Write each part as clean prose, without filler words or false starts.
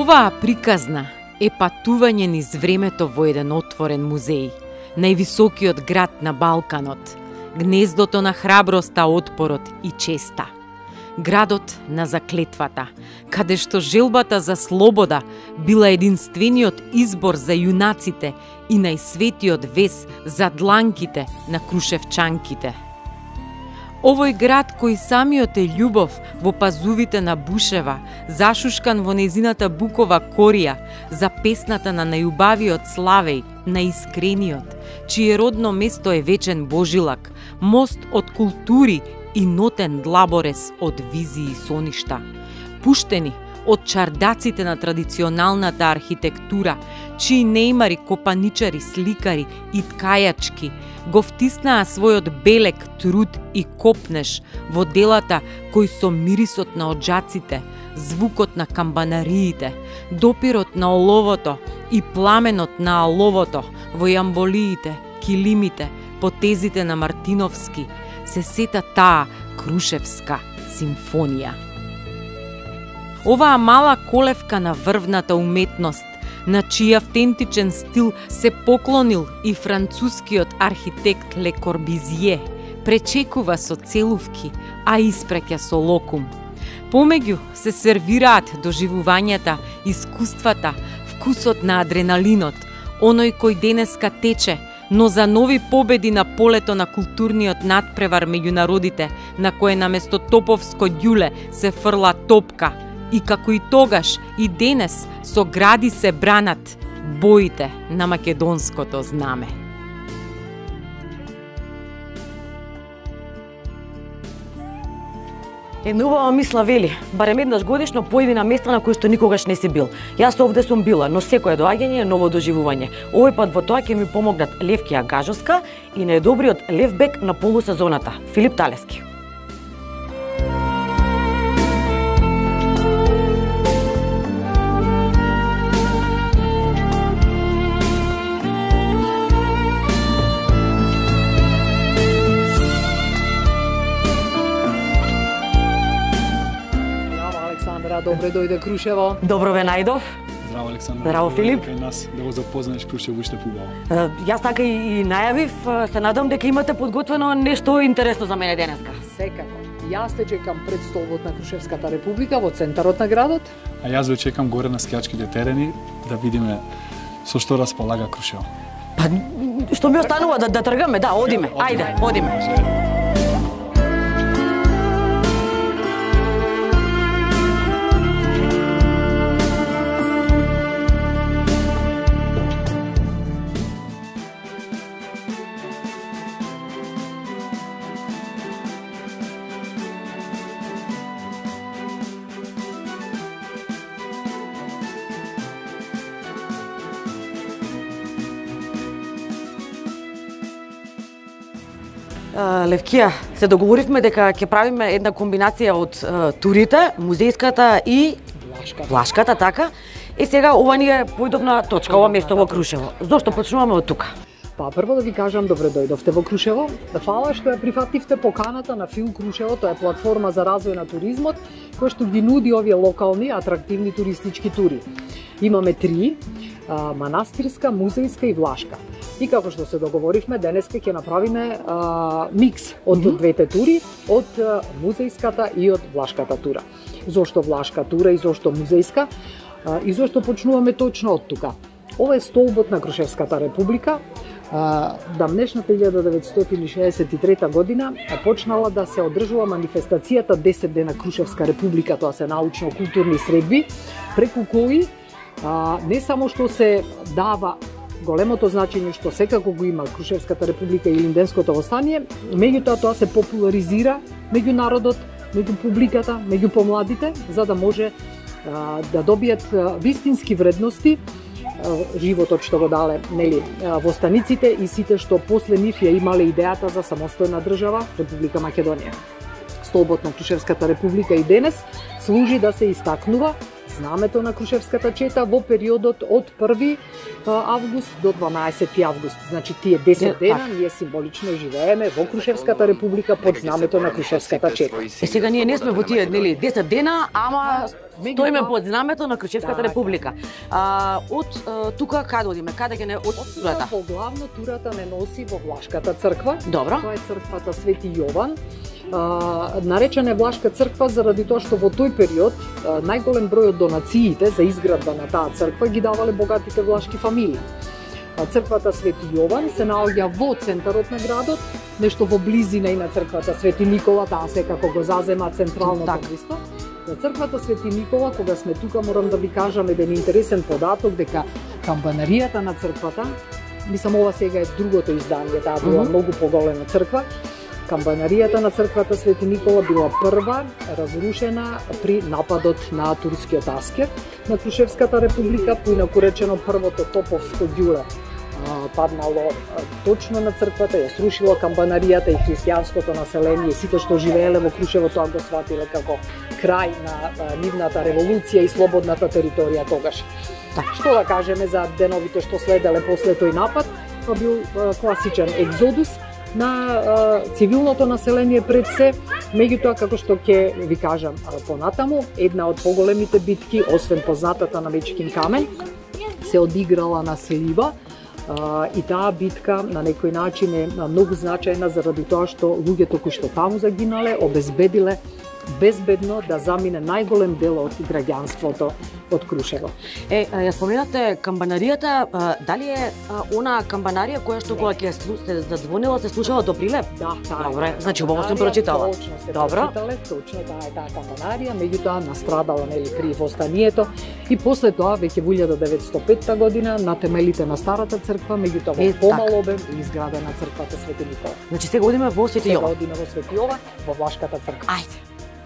Оваа приказна е патување низ времето во еден отворен музеј, највисокиот град на Балканот, гнездото на храброста, отпорот и честа. Градот на заклетвата, каде што желбата за слобода била единствениот избор за јунаците и најсветиот вез за дланките на крушевчанките. Овој град кој самиот е љубов во пазувите на Бушева, зашушкан во незината букова корија, за песната на најубавиот Славеј, најискрениот, чие родно место е вечен Божилак, мост од култури и нотен длаборез од визии и соништа, пуштени од чардаците на традиционалната архитектура, чии неимари, копаничари, сликари и ткајачки го втиснаа својот белек, труд и копнеш во делата кои со мирисот на оджаците, звукот на камбанариите, допирот на оловото и пламенот на аловото во јамболиите, килимите, потезите на Мартиновски, се сета таа Крушевска симфонија. Оваа мала колевка на врвната уметност, на чиј автентичен стил се поклонил и францускиот архитект Ле Корбизје, пречекува со целувки, а испреќа со локум. Помеѓу се сервираат доживувањата, искуствата, вкусот на адреналинот, оној кој денеска тече, но за нови победи на полето на културниот надпревар меѓу народите, на кое наместо топовско ѓуле се фрла топка, и како и тогаш, и денес со гради се бранат боите на македонското знаме. Една убава мисла вели, барем еднаш годишно појди на места на кои што никогаш не си бил. Јас овде сум била, но секое доаѓање е ново доживување. Овој пат во тоа ќе ми помогнат Левкија Гажовска и најдобриот левбек на полусезоната, Филип Талески. Добре дојде Крушево. Добро ве најдов. Здраво, Александра. Здраво, Филип. Кај нас да го запознаеш Крушево уште побаво. Јас така и најавив, се надам дека имате подготвено нешто интересно за мене денеска. Секако. Јас те чекам пред столбот на Крушевската република во центарот на градот. А јас ве чекам горе на скијачките терени да видиме со што располага Крушево. Па што ми останува да тргаме, да, одиме. Ајде, одиме. Левкија, се договоривме дека ќе правиме една комбинација од турите, музејската и влашката, така. И сега ова ни е појдовна точка, ова место во Крушево. Зошто почнуваме од тука? Па прво да ви кажам добре дојдовте во Крушево. Фала што ја прифативте поканата на Фил Крушево, тоа е платформа за развој на туризмот, која што ги нуди овие локални атрактивни туристички тури. Имаме три: манастирска, музејска и влашка. И како што се договоривме, денеска ќе направиме микс од двете тури, од музејската и од влашката тура. Зошто влашка тура и зошто музејска? И зошто почнуваме точно од тука? Ова е столбот на Крушевската република. Дамнешната 1963 година почнала да се одржува манифестацијата 10 дена Крушевска република, тоа се научно-културни средби, преку кои не само што се дава големото значење што секако го има Крушевската република и Илинденското востание, меѓутоа тоа се популаризира меѓу народот, меѓу публиката, меѓу помладите, за да може да добијат вистински вредности животот што го дале, нели, востаниците и сите што после нив ја имале идејата за самостојна држава Република Македонија. Столбот на Крушевската република и денес служи да се истакнува знамето на Крушевската чета во периодот од 1 август до 12 август. Значи тие 10 дена ние символично живееме во Крушевската република под знамето на Крушевската чета. Сега ние не сме во тие, нели, 10 дена, ама Стоиме под знамето на Крушевската република. Од тука каде одиме? Каде ќе не од турата? Во главно турата не носи во Влашката црква. Добро. Тоа е црквата Свети Јован. Наречена е Влашка црква заради тоа што во тој период најголем број од донациите за изградба на таа црква ги давале богатите влашки фамилии. Црквата Свети Јован се наоѓа во центарот на градот, нешто во близина и на црквата Свети Никола, таа секако го зазема централното место. За црквата Свети Никола, кога сме тука, морам да ви кажам еден интересен податок дека камбанаријата на црквата, мислам ова сега е другото издание, таа била многу поголема црква. Камбанаријата на црквата Свети Никола била прва разрушена при нападот на турскиот аскер на Крушевската република, поинаку речено првото топовско ѓуре паднало точно на црквата, ја срушило камбанаријата и христијанското население, сите што живееле во Крушево тоа го сватиле како крај на нивната револуција и слободната територија тогаш. Што да кажеме за деновите што следеле после тој напад, тоа бил класичен екзодус на цивилното население пред се, меѓутоа како што ќе ви кажам понатаму, една од поголемите битки, освен познатата на Мечкин камен, се одиграла на Слива, и таа битка на некој начин е многу значајна заради тоа што луѓето кои што таму загинале обезбедиле безбедно да замине најголем дел од граѓанството од Крушево. Ја споменате камбанаријата, дали е она камбанарија која што кога ќе се задзвонила се слушала до Прилеп? Да, таа. Добре, значи убаво сум прочитала. Точно се Добро. прочитале, точно таа е таа камбанарија, меѓутоа настрадала нели при востанието и после тоа веќе во 1905 година на темелите на старата црква, меѓутоа во помал обем и изградена црквата Свети Никола. Значи сега одиме во Свети Јован. Сега одиме во Свети Јован, во Влашката црква. Ајде.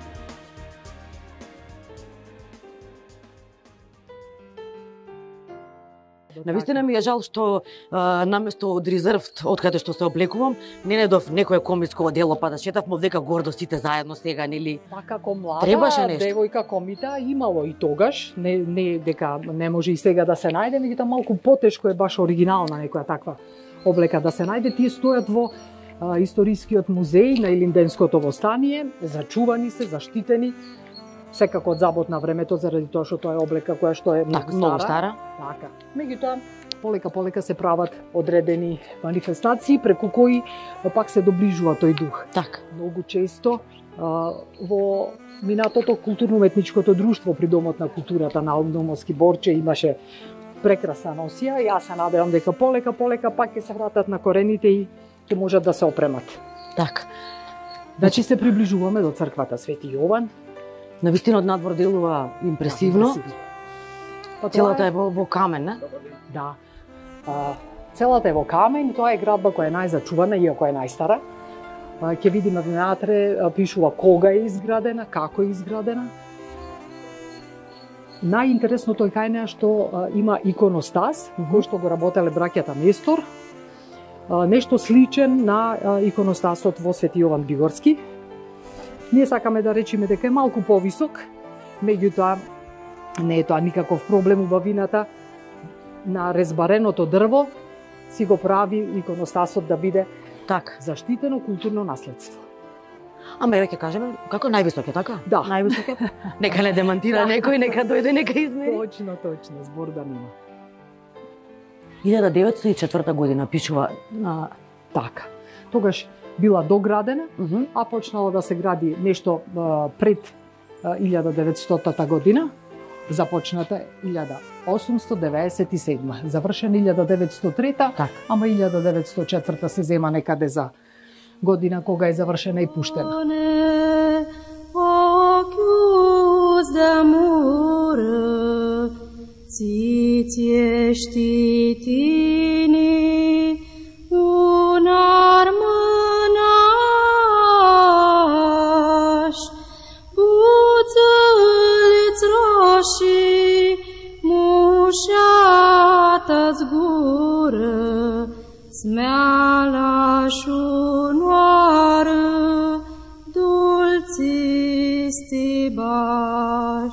Навистина ми е жал што наместо од резервт, од каде што се облекувам, не недов некое комиско дело, па да шетавме дека гордо сите заедно сега, нели? Па како млада требаше нешто. девојка комита имало и тогаш, не дека не може и сега да се најде, меѓутоа малку потешко е баш оригинална некоја таква облека да се најде. Тие стојат во историскиот музеј на Илинденското востание, зачувани се, заштитени, секако од забот на времето заради тоа што тоа е облека која што е многу стара. Така. Меѓутоа полека се прават одредени манифестации преку кои пак се доближува тој дух. Така. Многу често во минатото културно-уметничкото друштво при Домот на културата на Домовски Борче имаше прекрасна носија и јас се надевам дека полека пак ќе се вратат на корените и ќе можат да се опремат. Така. Значи се приближуваме до црквата Свети Јован. Навистина од надвор делува импресивно. Целата е во камен, не? Да. Целата е во камен, тоа е градба која е најзачувана, иако е најстара. Ќе видиме внатре, пишува кога е изградена, како е изградена. Најинтересното е кај неа што има иконостас, кој што го работеле браќата Нестор, нешто сличен на иконостасот во Свети Јован Бигорски. Ние сакаме да речеме дека е малку повисок, меѓутоа не е тоа никаков проблем. Убавината на резбареното дрво си го прави иконостасот да биде така заштитено културно наследство. Ама ја ќе кажеме како највисок е, така? Да. Највисок е. Нека не демантира некој, нека дојде, нека измери. Точно, збор да нема. 1904 година пишува на така. Тогаш била доградена, а почнала да се гради нешто пред 1900 година. Започната 1897, завршена 1903, так. Ама 1904 се зема некаде за година кога е завршена и пуштена. Smeala șunoară, dulcisti baš,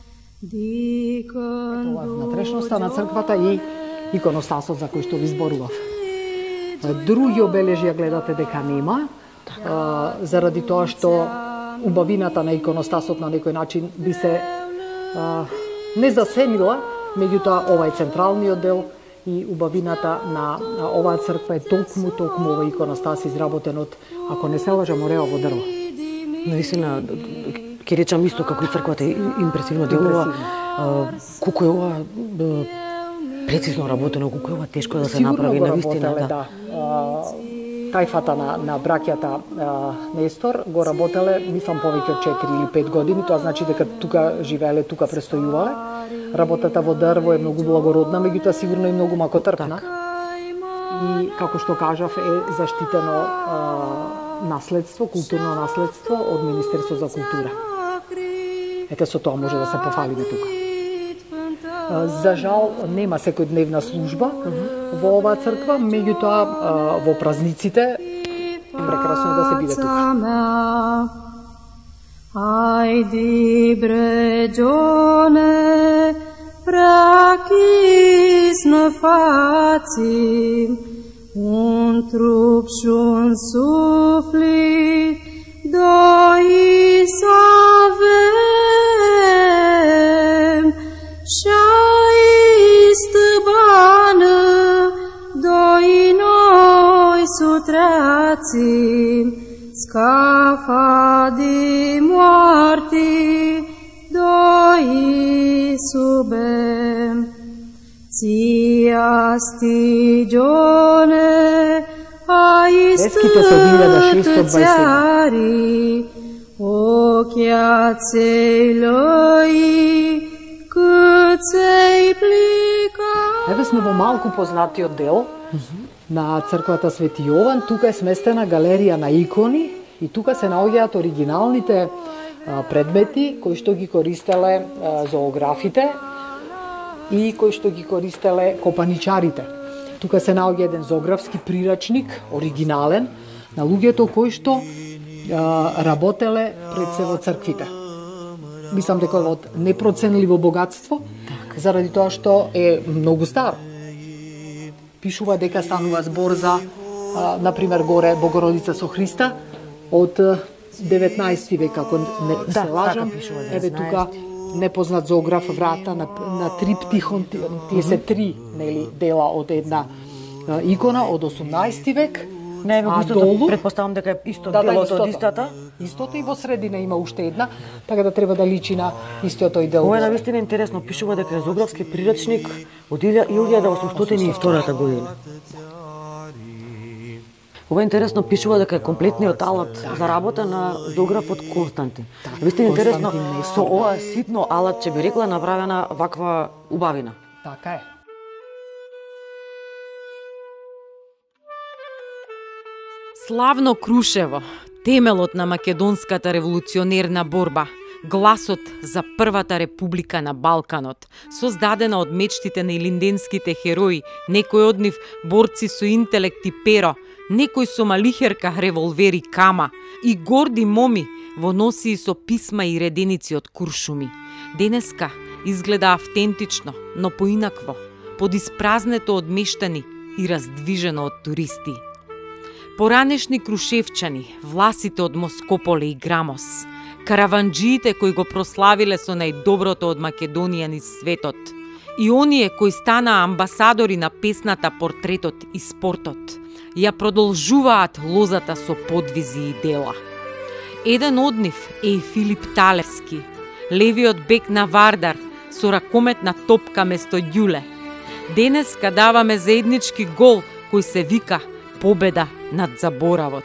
Тоа е внатрешноста на црквата и иконостасот за кој што ви зборував. Други обележја гледате дека нема, заради тоа што убавината на иконостасот на некој начин би се не засенила, меѓутоа ова е централниот дел и убавината на оваа црква е толкму ова иконостас изработен од, ако не се лажам, ореово дрво. Наистина, ќе речам исто како и црквата импресивно делува. Колку е ова прецизно работено, колку е ова тешко да се направи, навистина. Да. Тајфата на браќата Нестор го работеле, мислам, повеќе од 4 или 5 години, тоа значи дека тука живееле, тука престојувале. Работата во дрво е многу благородна, меѓутоа сигурно и многу макотрпна. И, како што кажав, е заштитено наследство, културно наследство од Министерство за култура. Ете, со тоа може да се пофалиме тука. За жал, нема секојдневна служба во оваа црква, меѓутоа во празниците прекрасно е да се биде тука. Ајди бреджоне, prakisne facim, trup schon suflit, doi savem, scheist bane, doi noi sutracim, scafa di morti, doi subem. Cia stigione Еските се од 1627. Еве сме во малку познатиот дел на црквата Свети Јован. Тука е сместена галерија на икони и тука се наоѓаат оригиналните предмети кои што ги користеле зоографите и кои што ги користеле копаничарите. Тука се наоѓа еден зоографски прирачник, оригинален, на луѓето кои што работеле пред се во црквите. Мислам дека од непроценливо богатство, заради тоа што е многу старо. Пишува дека станува збор за, например, горе Богородица со Христа од 19 век, ако не се лажам. Еве тука непознат зоограф врата на триптихон, тие се три дела од една икона од 18 век. Не, а долу претпоставам дека е исто делото од истата. Истото и во средина има уште една, така да треба да личи на истиот тој дел. Ова е навистина интересно, пишува дека е зоографски прирачник од 1802 година. Ова е интересно, пишува дека е комплетниот алат за работа на зоографот Константин. Навистина интересно, со ова ситно алат, че би рекла, направена ваква убавина. Така е. Славно Крушево, темелот на македонската револуционерна борба, гласот за првата република на Балканот, создадена од мечтите на илинденските херои, некои од нив борци со интелект и перо, некои со малихерка, револвер и кама, и горди моми во носии со писма и реденици од куршуми. Денеска изгледа автентично, но поинакво, подиспразнето од мештани и раздвижено од туристи. Поранешни крушевчани, власите од Москополе и Грамос, караванџиите кои го прославиле со најдоброто од Македонија низ светот, и оние кои станаа амбасадори на песната, портретот и спортот, ја продолжуваат лозата со подвизи и дела. Еден од нив е и Филип Талевски, левиот бек на Вардар, со ракометна топка место ѓуле. Денеска даваме заеднички гол кој се вика победа над заборавот.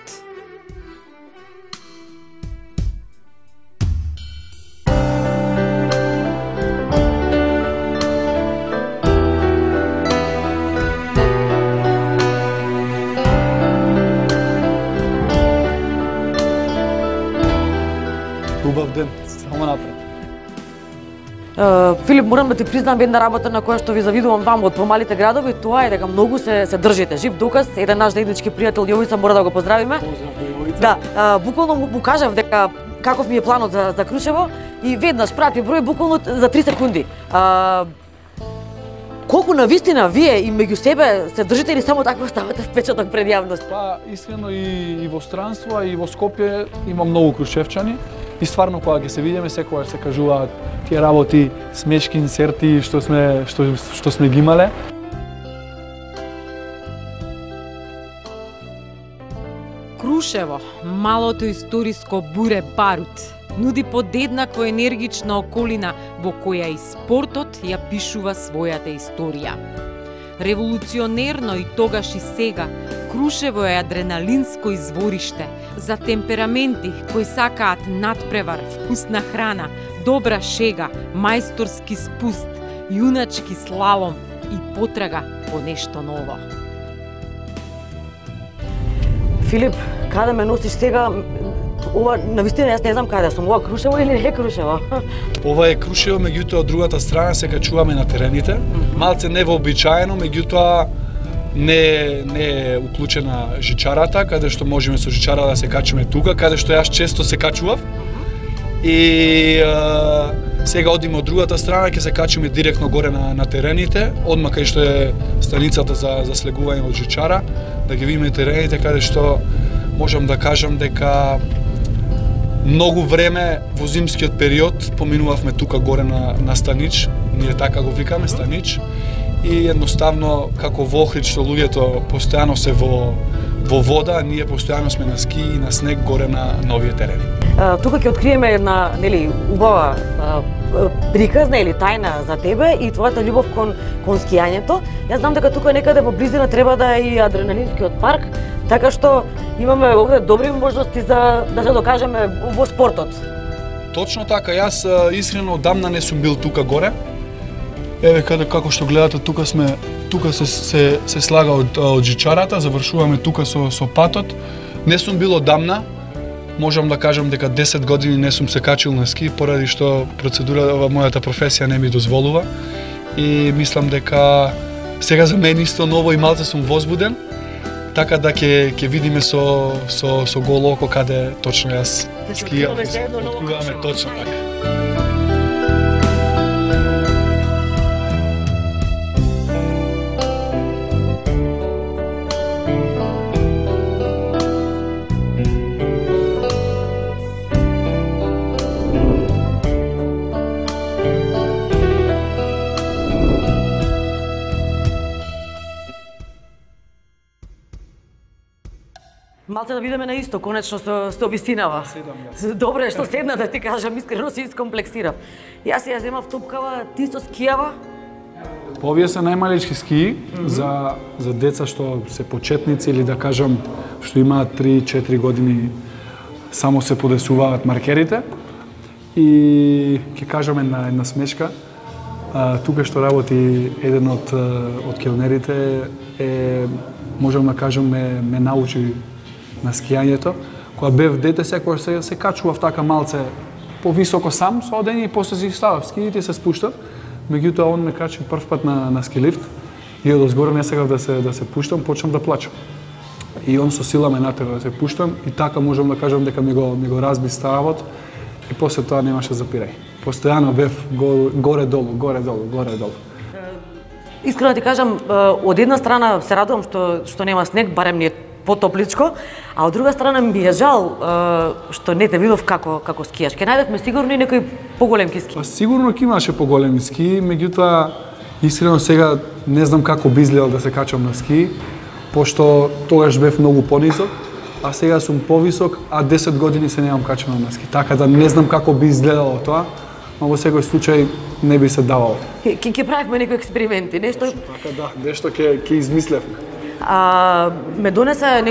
Убав ден, само напред. Филип, морам да ти признам една работа на која што ви завидувам вам од помалите градови, тоа е дека многу се држите. Жив доказ, еден наш заеднички пријател Јовица, мора да го поздравиме. Да, буквално му кажав дека каков ми е планот за Крушево и веднаш прати број буквално за 3 секунди. Колку навистина вие и меѓу себе се држите или само така ставате впечаток пред јавност? Па, искрено и во странство, и во Скопје има многу крушевчани. И стварно кога ќе се видиме секогаш се кажуваат тие работи, смешки инсерти што сме ги имале. Крушево, малото историско буре барут, нуди подеднакво енергична околина во која и спортот ја пишува својата историја. Револуционерно и тогаш и сега, Крушево е адреналинско извориште за темпераменти кои сакаат надпревар, вкусна храна, добра шега, мајсторски спуст, јуначки слалом и потрага по нешто ново. Филип, каде ме носиш сега? Ова, навистина, јас не знам каде сум. Ова Крушево или не е Крушево? Ова е Крушево, меѓутоа од другата страна се качуваме на терените. Малце невообичаено, меѓутоа не е уклучена жичарата, каде што можеме со жичара да се качиме тука, каде што јас често се качував. И сега одиме од другата страна, ќе се качиме директно горе на терените, одма кај што е станицата за слегување од жичара, да ги видиме терените каде што можам да кажам дека многу време во зимскиот период поминувавме тука горе на Станич, ние така го викаме Станич, и едноставно како во Охрид што луѓето постојано се во вода, ние постојано сме на ски и на снег горе на овие терени. Тука ќе откриеме една, убава приказна или тајна за тебе и твојата љубов кон скијањето. Јас знам дека тука некаде во близина треба да е и адреналинскиот парк, така што имаме овде добри можности за да се докажеме во спортот. Точно така, јас искрено одамна не сум бил тука горе. Еве како што гледате, тука се слага од жичарата, завршуваме тука со патот. Не сум бил одамна. Можам да кажам дека 10 години не сум се качил на ски, поради што процедурата, мојата професија не ми дозволува. И мислам дека сега за мене исто ново и малце сум возбуден, така да ќе видиме со голо око каде точно јас скијам. Откриваме точно така. Малце да видиме на исто, конечно со висинава. Добре, што седна да ти кажам, искрено се искомплексирав. Јас ја земав топкава, ти со скијава? Овие се најмалички скии за деца што се почетници или да кажам што имаат 3-4 години, само се подесуваат маркерите. И ќе кажаме една смешка. Тука што работи еден од келнерите можам да кажам ме научи на скијањето. Кога бев дете, секогаш се качував така малце повисоко сам со одење и после си ставав скиите и се спуштав. Меѓутоа он ме качи прв пат на скилифт и одозгоре не сакав да се пуштам, почнам да плачам. И он со сила ме натера да се пуштам и така можам да кажам дека ми го разби ставот и после тоа немаше запирај. Постојано бев горе-долу, горе-долу, горе-долу. Искрено ти кажам, од една страна се радувам што нема снег, барем ни е потопличко, а од друга страна ми е жал што не те видов како скијаш. Ке најдевме сигурно и некои поголемки ски. Сигурно ќе имаше поголеми ски, меѓутоа искрено сега не знам како би изгледал да се качам на ски, пошто тогаш бев многу понисок, а сега сум повисок, а 10 години се немам качено на ски. Така да не знам како би изгледало тоа, но во секој случај не би се давало. Ќе правиме некои експерименти, нешто? Така да, нешто ќе измислевме. Ме донесе,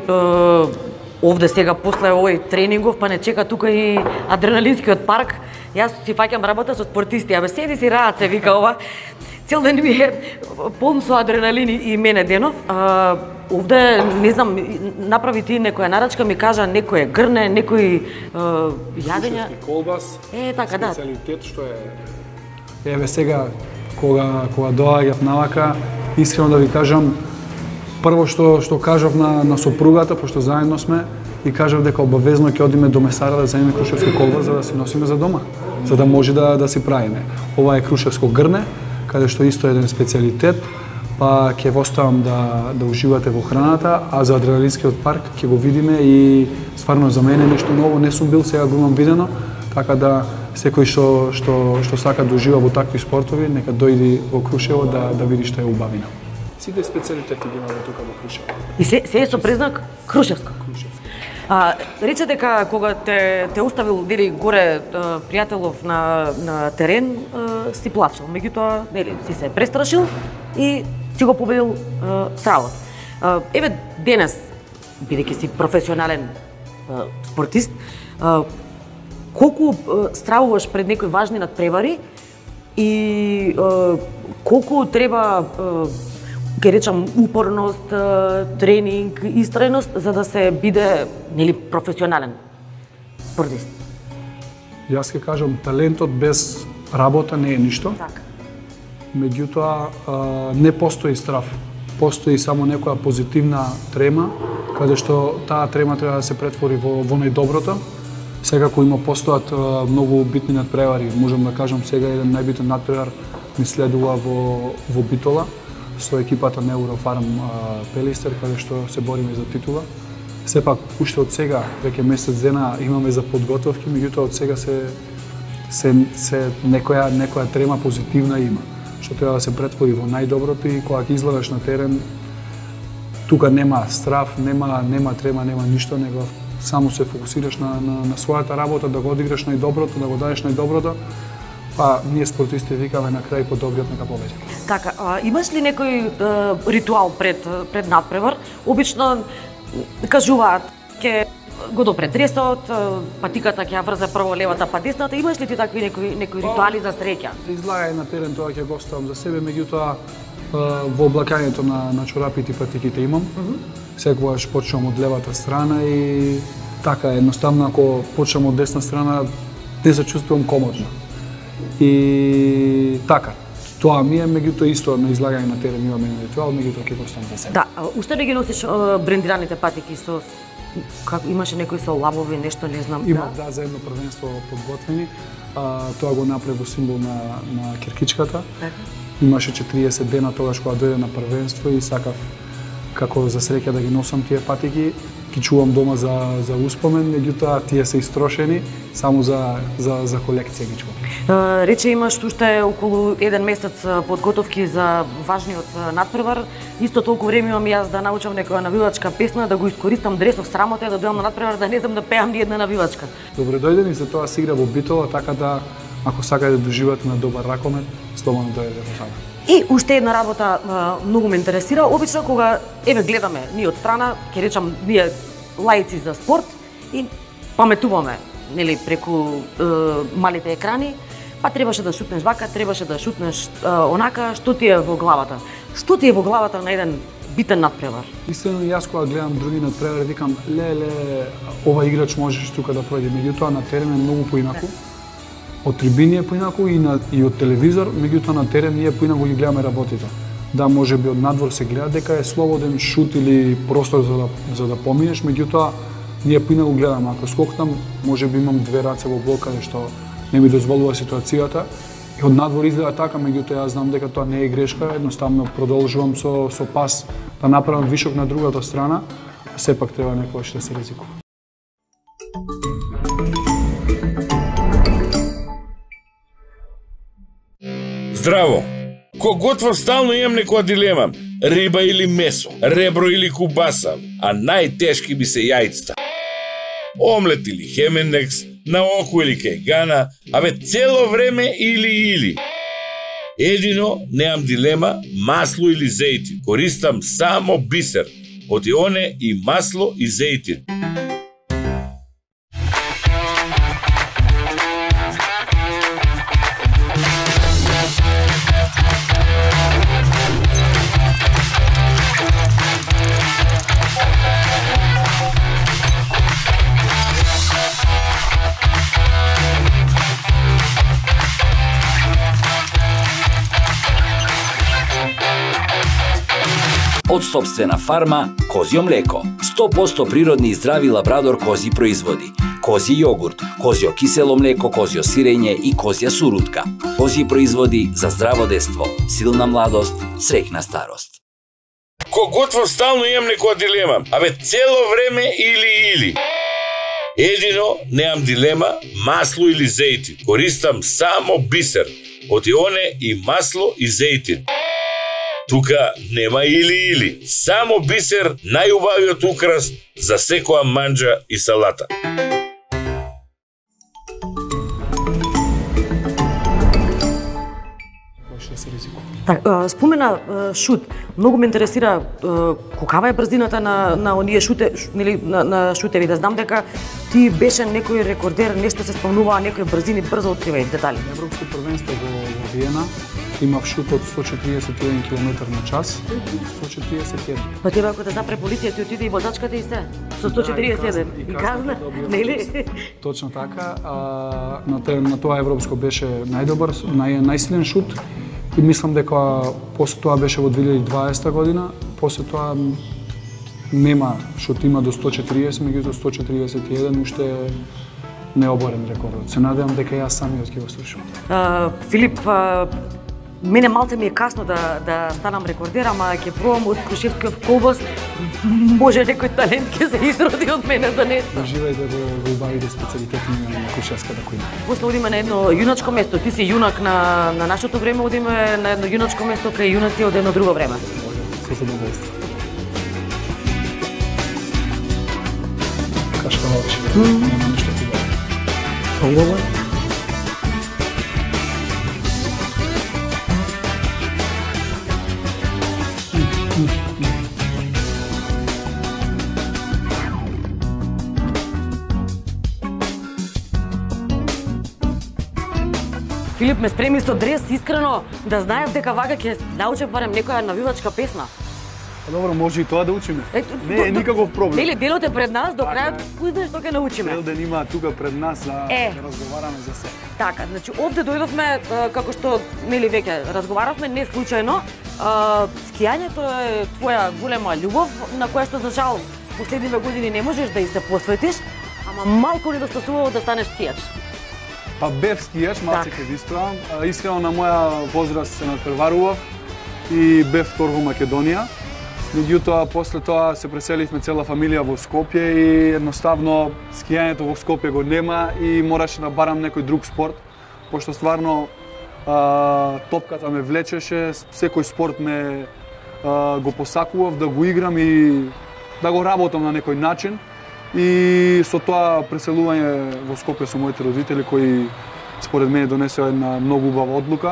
овде сега после овој тренингов, па не чека тука и адреналинскиот парк. Јас си фаќам работа со спортисти, седи си раце, вика ова. Цел ден ми е полн со адреналин и мене денов. Овде, не знам, направи ти некоја нарачка, ми кажа некој грне, некој јадења. Крушевски колбас, така, да. специјалитет што е... Еве сега, кога доаѓав навака, искрено да ви кажам, прво што кажав на сопругата, пошто заедно сме, и кажав дека обавезно ќе одиме до месара да земеме крушевски колбас за да си носиме за дома, за да може да си правиме. Ова е крушевско грне, каде што исто е еден специјалитет. па ќе оставам да уживате во храната, а за адреналинскиот парк ќе го видиме и стварно за мене нешто ново, не сум бил, сега го имам видено, така да секој што сака да ужива во такви спортови, нека дојди во Крушево да види што е убавина. Сите специјалитети ги имаме тука во Крушево. И се со признак Крушевска. Рече дека кога те оставил нели горе пријателов на терен, си плачел. Меѓутоа, нели си се престрашил и си го победил стравот. Еве денес, бидејќи си професионален спортист, колку стравуваш пред некои важни надпревари и колку треба ќе речам упорност, тренинг, истрајност за да се биде нели професионален спортист? Јас ќе кажам, талентот без работа не е ништо. Така. Меѓутоа не постои страв. Постои само некоја позитивна трема, каде што таа трема треба да се претвори во најдоброто. Секако постојат многу битни надпревари. Можам да кажам сега еден најбитен надпревар ми следува во Битола со екипата на Eurofarm Пелистер, каде што се бориме за титула. Сепак, уште од сега, веќе месец дена имаме за подготовки, меѓутоа од сега се некоја трема позитивна има, што треба да се претвори во најдоброто и кога ќе излезеш на терен, тука нема страв, нема трема, нема ништо, него само се фокусираш на својата работа, да го одиграш најдоброто, да го дадеш најдоброто, па ние спортисти викаме на крај подобриот нека победи. Така, имаш ли некој ритуал пред надпревар? Обично кажуваат ќе го допре дресот, патиката ќе ја врзе прво левата па десната. Имаш ли ти такви некои ритуали за среќа? За излагање на терен тоа ќе го оставам за себе, меѓутоа во облакањето на чорапите и патиките имам. Секогаш почнувам од левата страна и така едноставно ако почнам од десна страна не се чувствувам комодно. И така, тоа ми е, меѓутоа исто на излагање на терен имаме еден ритуал, меѓутоа ќе го оставам за себе. Да, уште не ги носиш брендираните патики со како имаше некои со лавови, нешто не знам. Имав да за едно првенство подготвени. Тоа го направи во символ на Киркичката. Имаше 40 дена тогаш кога дојде на првенство и сакав како за среќа да ги носам тие патики. Ги чувам дома за успомен, меѓутоа тие се истрошени, само за колекција ги чувам. Рече имаш уште околу еден месец подготовки за важниот надпревар. Исто толку време имам јас да научам некоја навивачка песна, да го искористам дресов, срамота е да дојдам на надпревар да не знам да пеам ни една навивачка. Добре дојдени, за тоа се игра во Битола, така да ако сакате да доживеете на добар ракомет, слободно дојдете во сала. И уште една работа многу ме интересира, обично кога еве гледаме ние од страна, ќе речам ние лаици за спорт и паметуваме, нели преку малите екрани, па требаше да шутнеш вака, требаше да шутнеш онака, што ти е во главата? Што ти е во главата на еден битен надпревар? Истина, јас кога гледам други надпревари викам, ова играч можеш тука да пројде, меѓутоа на терен е многу поинаку. Од трибини е поинаку и од телевизор, меѓутоа на терен ние поинаку ги гледаме работите. Да, можеби од надвор се гледа дека е слободен шут или простор за да поминеш, меѓутоа ние поинаку гледаме. Ако скокнам, можеби имам две раце во блок каде што не ми дозволува ситуацијата. И од надвор изгледа така, меѓутоа јас знам дека тоа не е грешка, едноставно продолжувам со пас да направам вишок на другата страна, а сепак треба некогаш да се ризикува. Здраво! Кога готвам стално имам некоја дилема. Риба или месо, ребро или кубаса, а најтешки би се јајцата. Омлет или хемендекс, на око или кегана, абе цело време или. Едино неам дилема, масло или зејтин. Користам само бисер. Од ионе и масло и зејтин. Од собствена фарма Козјо млеко. 100% природни и здрави лабрадор кози производи. Козји јогурт, козјо кисело млеко, козјо сирење и козја сурутка. Козји производи за здраво детство, силна младост, среќна старост. Ко готвам стално имам некоја дилема, цело време или. Едино немам дилема, масло или зејтин. Користам само бисер. Од ионе и масло и зејтин. Тука нема или. Само бисер, најубавиот украс за секоја манџа и салата. Спомена шут. Многу ме интересира какава е брзината на оние на шутеви. Да знам дека ти беше некој рекордер, нешто се спомнуваа, некои брзини, брзо откривај детали. Европско првенство во Виена имав шут од 141 км на час. 141. Па тебе ако те запре полиција, ти отиде и возачката и се. Со 147. И казна, нели? Точно така. На тоа европско беше најдобар, најсилен шут. И мислам дека после тоа беше во 2020 година, после тоа нема шут, има до 140, меѓутоа 141 уште не оборен рекордот. Се надевам дека јас самиот ќе го слушам. Филип, мене малце ми е касно да станам рекордер, ама ќе пробам од Крушевскиот колбас. Може некој талент ќе се изроди од мене за нешто. Живејте во убавите специјалитети на Крушевска да има. После одиме на едно јуначко место. Ти си јунак на нашето време, одиме на едно јуначко место кај јунаци од едно друго време. Со задоволство. Кашка очи. Нема ништо хубаво. Хубаво. Филип ме спреми со дрес, искрено, да знаев дека вака ќе научев барем некоја навивачка песна. Добро, може и тоа да учиме. Не е никаков проблем. Нели, делот е пред нас, до крајот, кој знае што ќе научиме. Цел ден има тука пред нас да разговараме за се. Така, значи овде дојдовме, како што, нели, веќе разговаравме, не случајно. Скијањето е твоја голема љубов, на која што за жал последниве години не можеш да и се посветиш, ама малку недостасувало да станеш скијач. Па бев скијач, малце ќе ви исправам. Искрено на моја возраст се надпреварував и бев втор во Македонија. Меѓутоа, после тоа се преселивме цела фамилија во Скопје и едноставно скијањето во Скопје го нема и мораше да барам некој друг спорт, пошто стварно топката ме влечеше, секој спорт ме го посакував да го играм и да го работам на некој начин. И со тоа преселување во Скопје со моите родители, кои според мене донесоа една многу убава одлука,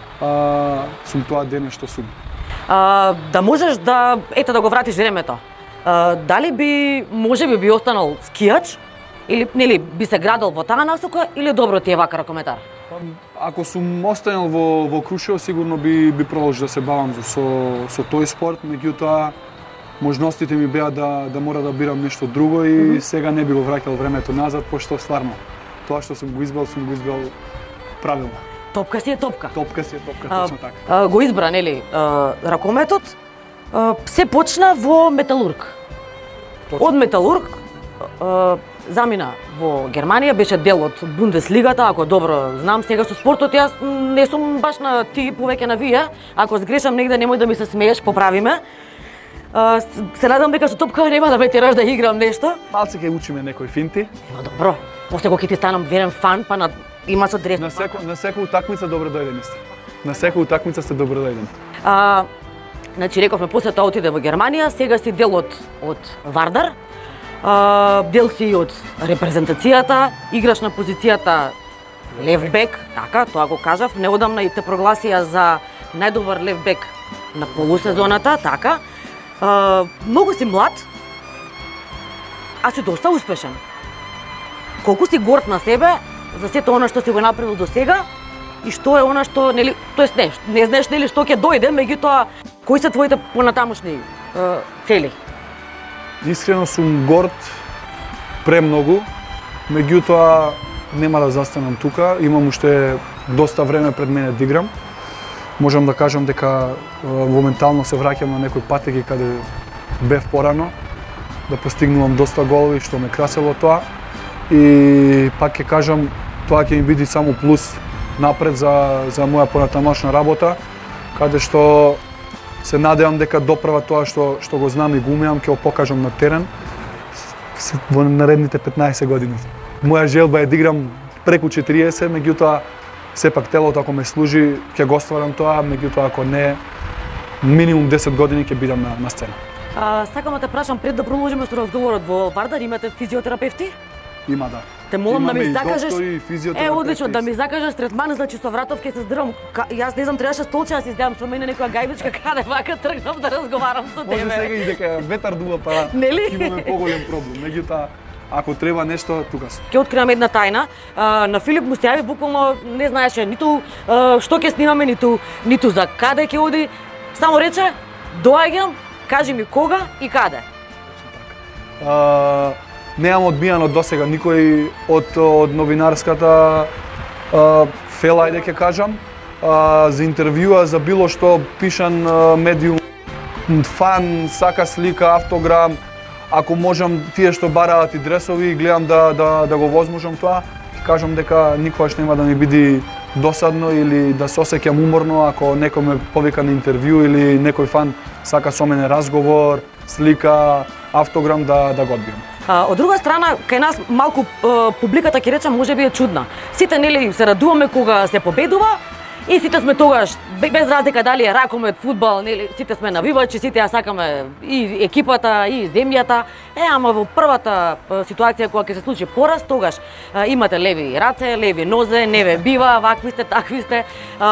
сум тоа денес што сум. Да можеш да го вратиш времето. Дали би останал скијач или нели би се градил во таа насока или добро ти е вака ракометар? Ако сум останал во Крушево, сигурно би продолжил да се бавам со тој спорт, меѓутоа можностите ми беа да мора да бирам нешто друго и сега не би го враќал времето назад, пошто стварно тоа што сум го избрал правилно. Топка си е топка. Топка си е топка, точно така. Го избра, нели, ракометот, се почна во металург. Точно. Од металург замина во Германија, беше дел од Бундеслигата, ако добро знам. Сега со спортот јас не сум баш на ти, повеќе на вие. Ако сгрешам негде, немој да ми се смееш, поправи ме. Се надам дека со топка нема да ме тераш да играм нешто. Малце ќе учиме некои финти. Добро. После го ќе ти станам верен фан, па има со дрес. На секоја утакмица добро дојден сте. На секоја утакмица сте добро дојден. Значи рековме после тоа отиде во Германија, сега си дел од Вардар. Дел си од репрезентацијата, играш на позицијата лев бек, така, тоа го кажав. Неодамна и те прогласија за најдобар лев бек на полусезоната, така. Многу си млад, а си доста успешен. Колку си горд на себе за сето она што си го направил до сега и што е она што, нели, тоест не знаеш нели што ќе дојде, меѓутоа кои се твоите понатамошни цели? Искрено сум горд премногу, меѓутоа нема да застанам тука, имам уште доста време пред мене да играм. Можам да кажам дека моментално се враќам на некои патеки каде бев порано, да постигнувам доста голови, што ме красело тоа. и пак ќе кажам, тоа ќе ми биде само плюс напред за моја понатамошна работа, каде што се надевам дека доправа тоа што го знам и го умеам, ќе го покажам на терен во наредните 15 години. Моја желба е да играм преку 40, меѓутоа сепак телото ако ме служи, ќе го остварам тоа, меѓутоа ако не, минимум 10 години ќе бидам на сцена. Сакам да те прашам пред да продолжиме со разговорот, во Вардар имате физиотерапевти? Има, да. Те молам да ми закажеш. Доктори, одлично, да ми закажеш третман, значи со вратов ќе се здрам. Јас не знам, требаше столче да си изделам со мене некоја гајбичка каде вака тргнам да разговарам со тебе. Може сега и дека ветар дува па имаме поголем проблем. Меѓутоа, ако треба нешто, тука сум. Ќе откривам една тајна. На Филип му се јави буквално не знаеше ниту што ќе снимаме, ниту за каде ќе оди. Само рече, доаѓам, кажи ми кога и каде. Неам одбијано досега никој од новинарската фела, ајде ќе кажам, за интервјуа, за било што пишан медиум, фан, сака слика, автограм, ако можам тие што бараат и дресови, гледам да го возможам тоа, ќе кажам дека никогаш нема да ми биде досадно или да се осеќам уморно ако некој ме повика на интервју или некој фан сака со мене разговор, слика, автограм да го одбијам. Од друга страна, кај нас малку публиката ќе речам можеби е чудна. Сите нели се радуваме кога се победува и сите сме тогаш без разлика дали е ракомет, фудбал, нели сите сме навивачи, сите ја сакаме и екипата и земјата. Ама во првата ситуација кога ќе се случи пораз, тогаш имате леви раце, леви нозе, не ве бива, вакви сте, такви сте.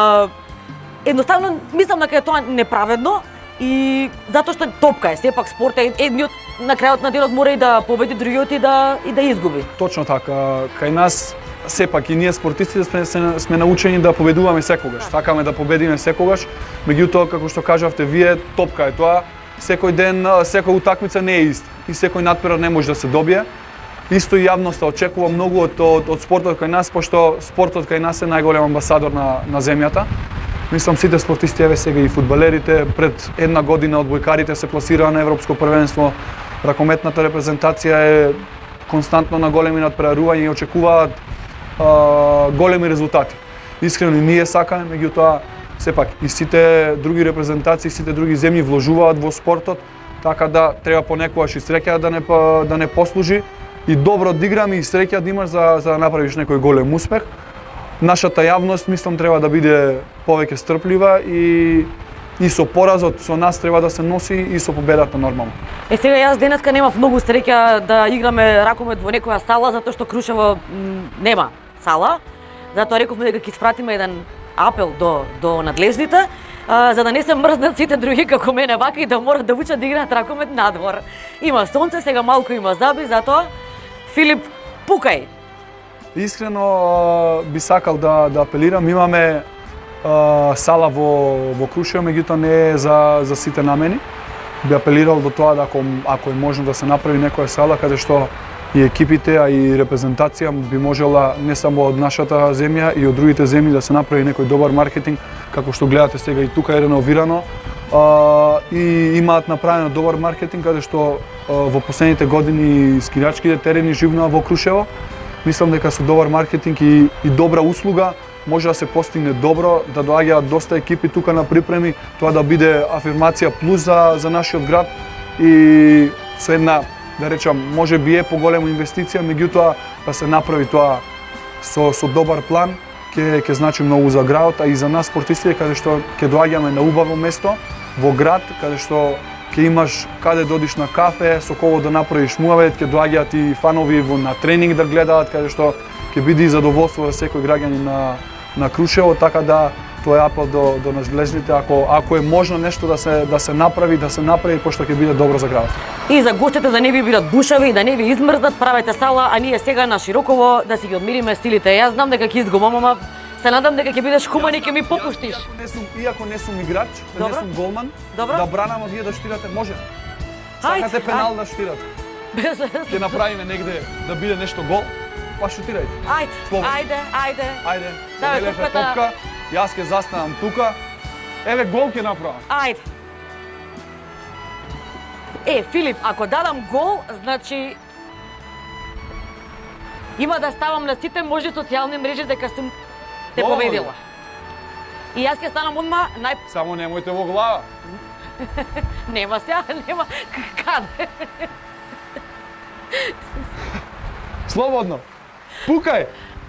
Едноставно мислам дека е тоа неправедно. И затоа што топка е, сепак спорт е едниот на крајот на денот мора и да победи, другиот и да изгуби. Точно така. Кај нас сепак и ние спортистите сме научени да победуваме секогаш. Сакаме да победиме секогаш. Меѓутоа, како што кажавте вие, топка е тоа. Секој ден, секоја утакмица не е иста и секој надперод не може да се добие. Исто и јавноста очекува многу од спортот кај нас, пошто спортот кај нас е најголем амбасадор на земјата. Мислам сите спортисти, еве сега и фудбалерите, пред една година одбојкарите се пласираа на Европско првенство. Ракометната репрезентација е константно на големи надпреварувања и очекуваат големи резултати. Искрено и ние сакаме, меѓутоа сепак и сите други репрезентации, сите други земји вложуваат во спортот, така да треба понекогаш и среќа да не послужи и добро да играме и среќа да имаш за да направиш некој голем успех. Нашата јавност, мислам, треба да биде повеќе стрплива и со поразот со нас треба да се носи и со победата нормално. Сега јас денеска немав многу среќа да играме ракомет во некоја сала, затоа што Крушево нема сала. Затоа рековме дека ќе испратиме еден апел до надлежните, за да не се мрзнат сите други како мене вака и да морат да учат да играат ракомет надвор. Има сонце, сега малку има заби, затоа Филип, пукај. Искрено би сакал да апелирам, имаме сала во Крушево, меѓутоа не е за сите намени. Би апелирал до тоа да ако е можно да се направи некоја сала каде што и екипите, а и репрезентација би можела не само од нашата земја и од другите земји да се направи некој добар маркетинг, како што гледате сега и тука е реновирано. И имаат направено добар маркетинг каде што во последните години скијачките терени живнаа во Крушево. Мислам дека со добар маркетинг и добра услуга може да се постигне добро, да доаѓаат доста екипи тука на припреми, тоа да биде афирмација плюс за нашиот град и со една, да речам, може би е поголема инвестиција, меѓутоа да се направи тоа со добар план, ќе значи многу за градот, а и за нас спортистите, каде што ќе доаѓаме на убаво место во град, каде што ќе имаш каде да одиш на кафе, со кого да направиш муавет, ќе доаѓаат и фанови на тренинг да гледаат, каде што ќе биде и задоволство за секој граѓанин на Крушево, така да тоа е апел до надлежните, ако е можно нешто да се направи, пошто ќе биде добро за градот. И за гостите да не ви бидат бушави и да не ви измрзнат, правете сала, а ние сега на Широково да си ги одмириме силите. Јас знам дека ќе изгубам, ама се надам дека ќе бидеш хуман и ќе ми попуштиш. Иако не сум играч, да не сум голман, добро, да бранам, а вие да штирате, може? Сакате пенал да штирате? Ќе направиме негде да биде нешто гол, па шутирајте. Ајде. Давај топка, јас ќе застанам тука. Еве гол ќе направам. Ајде. Филип, ако дадам гол, значи Има да ставам на сите можни социјални мрежи дека сум те Добро. победила. И јас ќе станам одма Само немојте во глава. Нема сега, нема каде. Слободно. Пукај.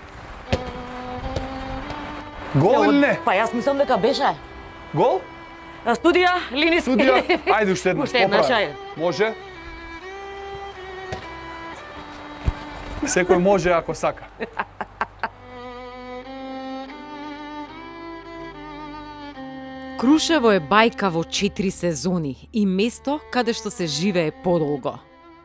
Гол или не? Па јас мислам дека беше. Гол? Студија, линиски. Студија. Ајде уште еднаш. Уште еднаш, поправи. ајде. Може? Секој може ако сака. Крушево е бајка во 4 сезони и место каде што се живее подолго.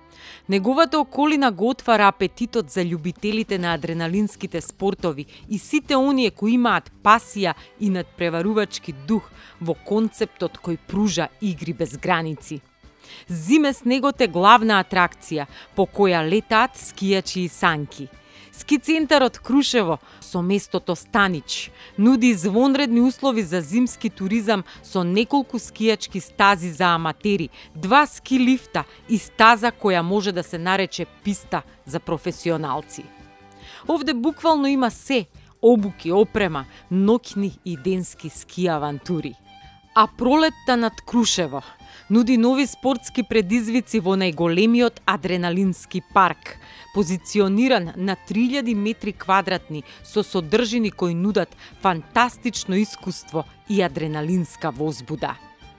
Неговата околина го отвара апетитот за љубителите на адреналинските спортови и сите оние кои имаат пасија и надпреварувачки дух во концептот кој пружа игри без граници. Зиме снегот е главна атракција по која летаат скијачи и санки. Ски центарот Крушево со местото Станич нуди извонредни услови за зимски туризам со неколку скијачки стази за аматери, 2 ски лифта и стаза која може да се нарече писта за професионалци. Овде буквално има се: обуки, опрема, ноќни и денски ски авантури. А пролетта над Крушево нуди нови спортски предизвици во најголемиот адреналински парк, позициониран на 3000 метри квадратни со содржини кои нудат фантастично искуство и адреналинска возбуда.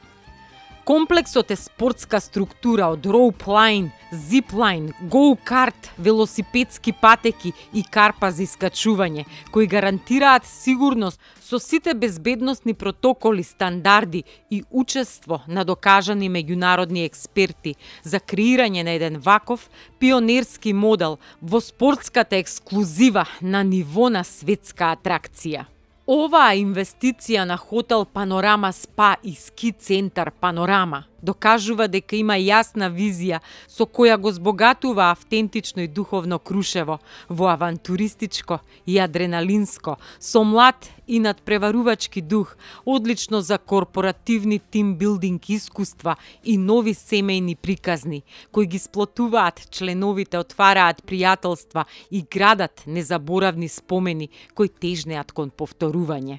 Комплексот е спортска структура од роуплайн, зиплайн, гоу-карт, велосипедски патеки и карпа за искачување, кои гарантираат сигурност со сите безбедносни протоколи, стандарди и учество на докажани меѓународни експерти за креирање на еден ваков пионерски модел во спортската ексклузива на ниво на светска атракција. Оваа инвестиција на хотел Панорама Спа и ски центар Панорама докажува дека има јасна визија со која го збогатува автентично и духовно Крушево во авантуристичко и адреналинско, со млад и надпреварувачки дух, одлично за корпоративни тимбилдинг искуства и нови семејни приказни, кои ги сплотуваат членовите, отвараат пријателства и градат незаборавни спомени кои тежнеат кон повторување.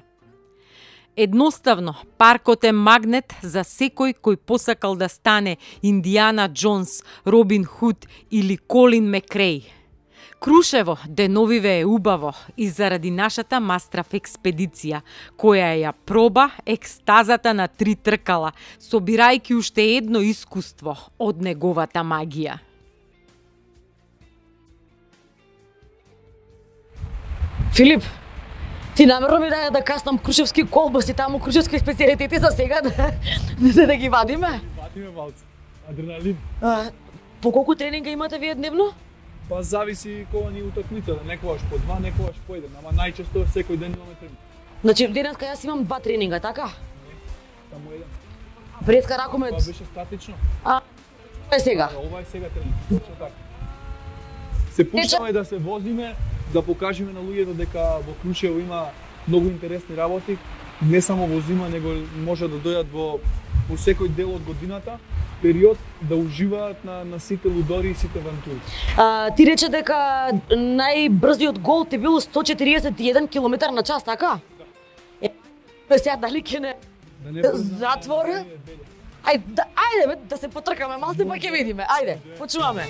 Едноставно, паркот е магнет за секој кој посакал да стане Индиана Джонс, Робин Худ или Колин Мекреј. Крушево деновиве е убаво и заради нашата Мастраф експедиција, која ја проба екстазата на 3 тркала, собирајќи уште едно искуство од неговата магија. Филип, ти намерно ми даде да каснам крушевски колбаси, таму крушевски специјалитети за сега да ги вадиме? Вадиме малце. Адреналин. По колку тренинга имате вие дневно? Па зависи кога ни утакмицата, некогаш по 2, некогаш по 1, ама најчесто секој ден имаме тренинг. Значи денеска јас имам 2 тренинга, така? Само еден. Преска ракомет. Тоа беше статично. Ова е сега. Ова е сега тренинг, точно така. Се пуштаме да се возиме, да покажеме на луѓето дека во Крушево има многу интересни работи, не само во зима, него може да дојдат во секој дел од годината, период да уживаат на сите лудори и сите авантури. Ти рече дека најбрзиот гол ти бил 141 км на час, така? Сега дали ќе не затвор? Ајде да се потркаме малце па ќе видиме. Ајде, почуваме.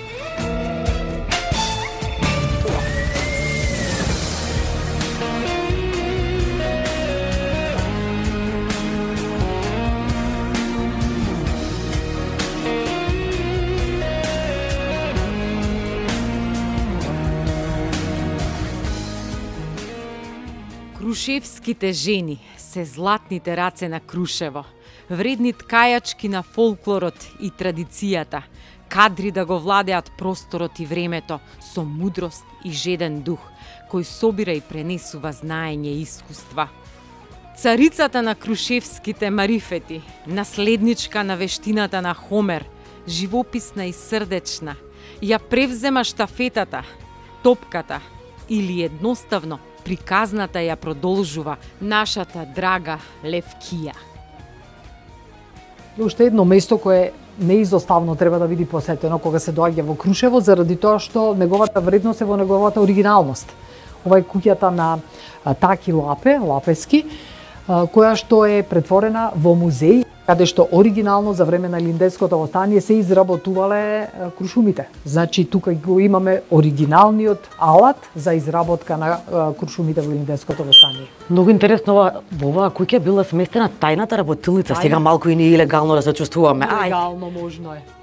Крушевските жени се златните раце на Крушево, вредни ткајачки на фолклорот и традицијата, кадри да го владеат просторот и времето со мудрост и жеден дух, кој собира и пренесува знаење и искуства. Царицата на крушевските марифети, наследничка на вештината на Хомер, живописна и срдечна, ја превзема штафетата, топката или едноставно приказната ја продолжува нашата драга Левкија. Уште едно место кое неизоставно треба да биде посетено кога се доаѓа во Крушево, заради тоа што неговата вредност е во неговата оригиналност. Ова е куќата на Таки Лапе, Лапески, која што е претворена во музеј, каде што оригинално за време на Илинденското востание се изработувале крушумите. Значи тука го имаме оригиналниот алат за изработка на крушумите во Илинденското востание. Многу интересно, во оваа куќа била сместена тајната работилница. Сега малку и не илегално да се чувствуваме. Легално можно е.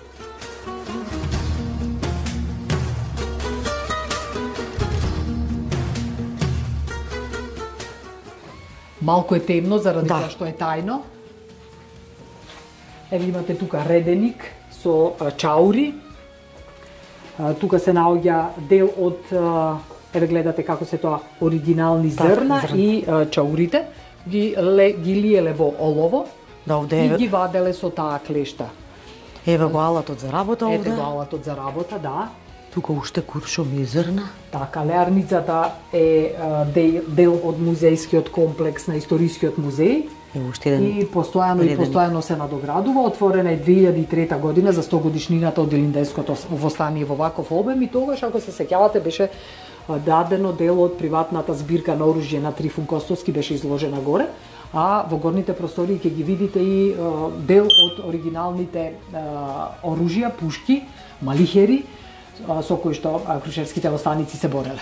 Малку е темно заради тоа што е тајно. Еве имате тука реденик со чаури. Тука се наоѓа дел од, еве гледате како се тоа оригинални зрна и чаурите. Ги лиеле во олово и ги ваделе со таа клешта. Еве го алатот за работа овде. Ете го алатот за работа, да. Тука уште куршум и зрна. Така, леарницата е дел од музејскиот комплекс на Историскиот музеј. И постојано се надоградува. Отворена е 2003 година за 100 годишнината од Илинденското востание во ваков обем и тогаш, ако се сеќавате, беше дадено дел од приватната збирка на оружје на Трифун Костовски, беше изложена горе, а во горните простории ќе ги видите и дел од оригиналните оружја, пушки, малихери, со кои што крушевските востаници се бореле.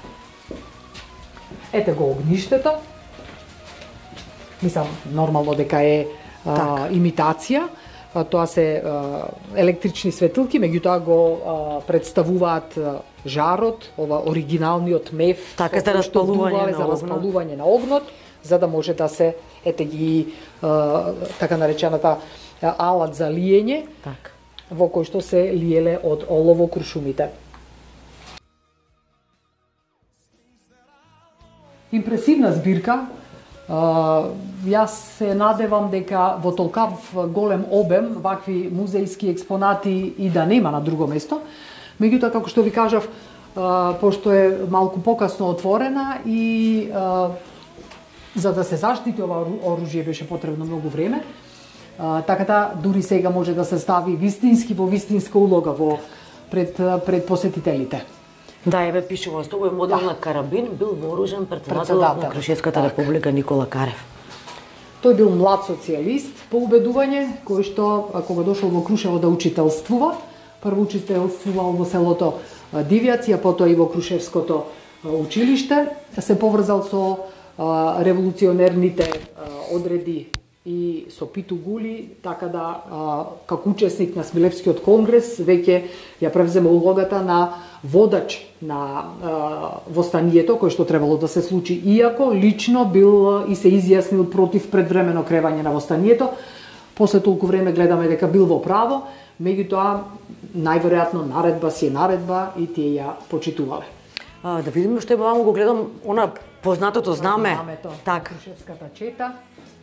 Ете го огништето. Мислам, нормално дека е имитација. Тоа се електрични светилки, меѓутоа го представуваат жарот, ова оригиналниот мев, така за распалување на огнот, за да може да се ете ги така наречената алат за лиење, во кој што се лиеле од олово крушумите. Импресивна збирка. Јас се надевам дека во толкав голем обем вакви музејски експонати и да нема на друго место. Меѓутоа, како што ви кажав, пошто е малку покасно отворена и за да се заштити ова оружје беше потребно многу време, така да дури сега може да се стави вистински во вистинска улога пред посетителите. Да, еве пишува, што е модел на карабин, бил вооружен претседател на Крушевската република Никола Карев. Тој бил млад социјалист по убедување, кој што кога дошол во Крушево да учителствува, прво учителствувал во селото Дивјаци, а потоа и во Крушевското училиште, се поврзал со револуционерните одреди и со Питу Гули, така да како учесник на Смилевскиот конгрес веќе ја превзема улогата на водач на востанието, кој што требало да се случи, иако лично бил и се изјаснил против предвремено кревање на востанието. После толку време гледаме дека бил во право, меѓутоа најверојатно наредба си е наредба и тие ја почитувале. Да видиме што е ваму, го гледам она познатото знаме. Така. Крушевската чета,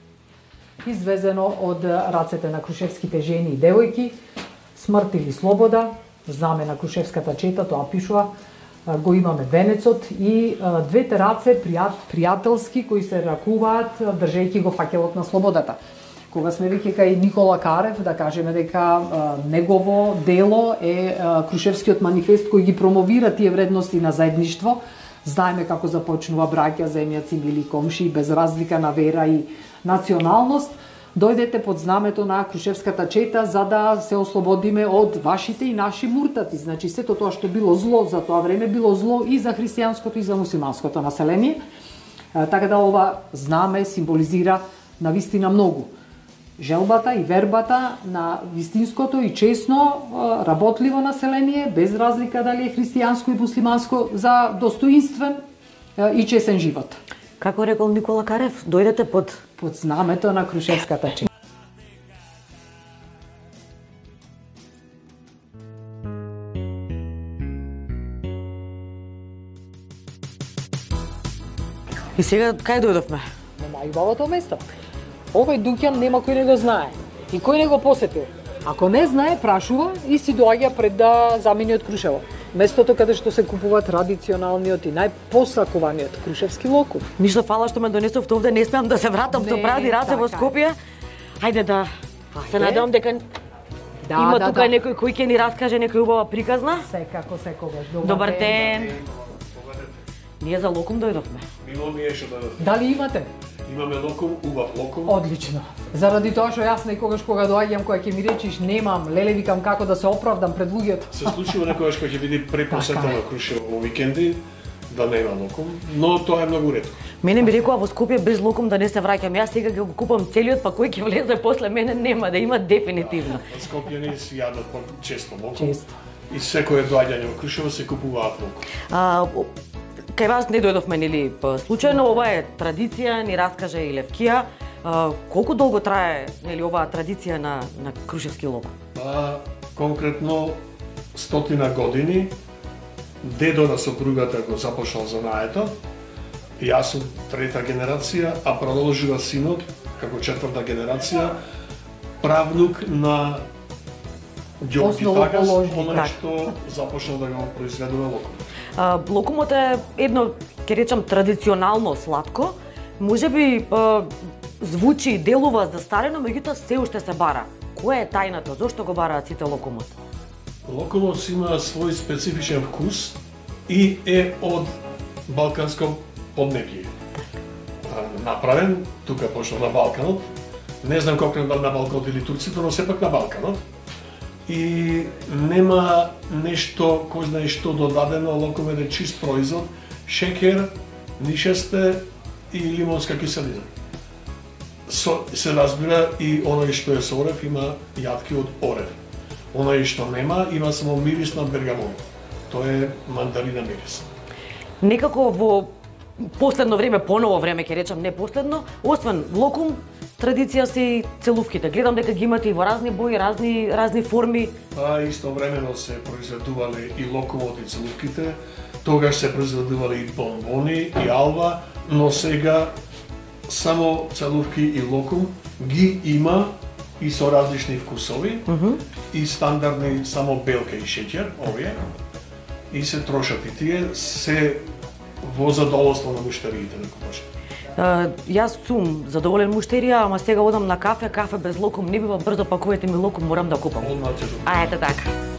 извезено од рацете на крушевските жени и девојки, смрт или слобода, знаме на Крушевската чета, тоа пишува, го имаме венецот и двете раце пријателски кои се ракуваат држејќи го факелот на слободата. Кога сме веќе кај Никола Карев, да кажеме дека негово дело е Крушевскиот манифест кој ги промовира тие вредности на заедништво. Знаеме како започнува браќа, земјаци, мили комши, без разлика на вера и националност. Дојдете под знамето на Крушевската чета за да се ослободиме од вашите и наши муртати. Значи сето тоа што било зло за тоа време било зло и за христијанското и за муслиманското население. Така да ова знаме символизира навистина многу. Желбата и вербата на вистинското и честно работливо население, без разлика дали е христијанско и муслиманско, за достоинствен и честен живот. Како рекол Никола Карев, дојдете под знамето на Крушевската чета. И сега кај дојдовме? На најубавото место. Овој дуќан нема кој не го знае. И кој не го посетил. Ако не знае, прашува и си доаѓа пред да замени од Крушево. Местото каде што се купува традиционалниот и најпосакуваниот крушевски локум. Ништо фала што ме донесовте овде, не смеам да се вратам со празни раце во Скопје. Хајде да се надевам дека Има тука некој кој ќе ни раскаже некоја убава приказна? Секако, секогаш. Добар ден. Ние за локум дојдовме. Мило ми е што дојдовме. Дали имате? Имаме локум, убав локум. Одлично. Заради тоа што јас некогаш кога доаѓам, кога ќе ми речиш немам, леле викам како да се оправдам пред луѓето. Се случува некогаш кога ќе биде препосета на Крушево во викенди да нема локум, но тоа е многу ретко. Мене ми рекоа во Скопје без локум да не се враќам. Јас сега ќе го купам целиот, па кој ќе влезе после мене нема да има дефинитивно. Во Скопје не се јадат често локум. Често. И секое доаѓање во Крушево се купуваат локум. Кај вас не дојдовме нели случајно, ова е традиција, ни раскаже и Левкија. Колку долго трае нели оваа традиција на крушевски локум? Конкретно 100 години. Дедо на сопругата го започнал занаето. Јас сум трета генерација, а продолжува синот како четврта генерација, правнук на Ѓорги Тагас, оној што започнал да го произведува локум. Локумот е едно, ќе речам, традиционално сладко. Можеби звучи и делува застарено, меѓутоа се уште се бара. Која е тајната? Зошто го бараат сите локумот? Локумот има свој специфичен вкус и е од балканско поднебје. Направен тука почна на Балканот. Не знам колку на Балканот или турците, но сепак на Балканот. И нема нешто, кој знае што додадено, локумот е чист производ, шекер, нишесте и лимонска киселина. Се разбира и оној што е со орев има јатки од орев. Оној што нема има само мирис на бергамон. Тоа е мандарина мирис. Некако во последно време, поново време ќе речам, не последно, освен локум, традиција се и целувките. Гледам дека ги имате и во разни бои, разни форми. Истовремено се произведувале и локумот и целувките. Тогаш се произведувале и бонбони и алва, но сега само целувки и локум ги има и со различни вкусови, и стандардни само белка и шеќер, овие, и се трошат и тие се во задоволство на муштериите на купачите. Јас сум задоволен муштерија, ама сега одам на кафе без локум не бива, брзо пакувајте ми локум, морам да купам. Одмah ќе А ете така.